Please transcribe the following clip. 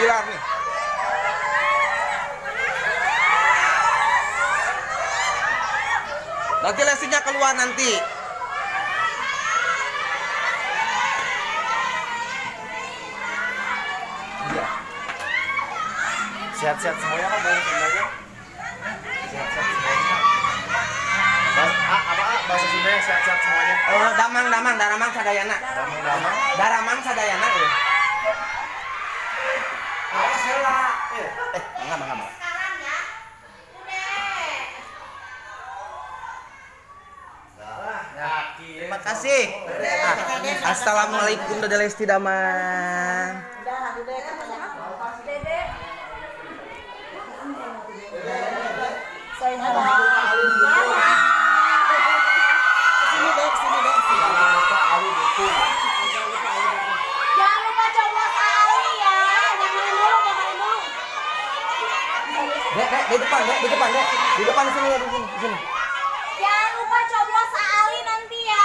Bilar nih. Nanti lesinya keluar nanti. Sehat-sehat semuanya kan bahasa Sundanya. Sehat-sehat semuanya. Apa bahasa Sundanya sehat-sehat semuanya? Daramang sadayana. Daramang sadayana. Awas heula. Enggak. Terima kasih. Assalamualaikum Dede Lesti Damang. Jangan lupa coblos Ali ya. Dengerin dulu. Dek, di depan sini ya, di sini. Jangan lupa coblos Ali nanti ya.